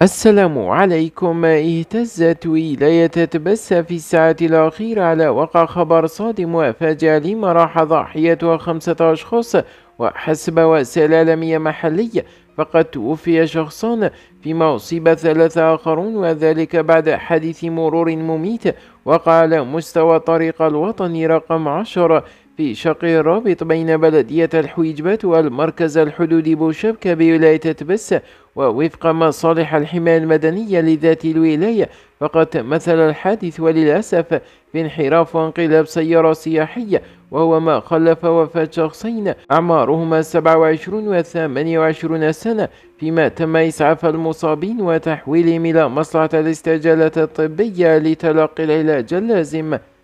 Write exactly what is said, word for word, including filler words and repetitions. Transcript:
السلام عليكم. اهتزت ولاية تبس في الساعة الأخيرة على وقع خبر صادم وفاجع لما راح ضحيتها خمسة أشخاص، وحسب وسائل إعلامية محلية فقد توفي شخصان فيما أصيب ثلاثة آخرون، وذلك بعد حادث مرور مميت وقع على مستوى الطريق الوطني رقم عشرة في شق الرابط بين بلدية الحويجبات والمركز الحدودي بوشبكة بولاية تبس. ووفق مصالح الحماية المدنية لذات الولاية فقد تمثل الحادث وللأسف في انحراف وانقلاب سيارة سياحية، وهو ما خلف وفاة شخصين أعمارهما سبعة وعشرين وثمانية وعشرين سنة، فيما تم إسعاف المصابين وتحويلهم إلى مصلحة الاستعجالات الطبية لتلقي العلاج اللازم.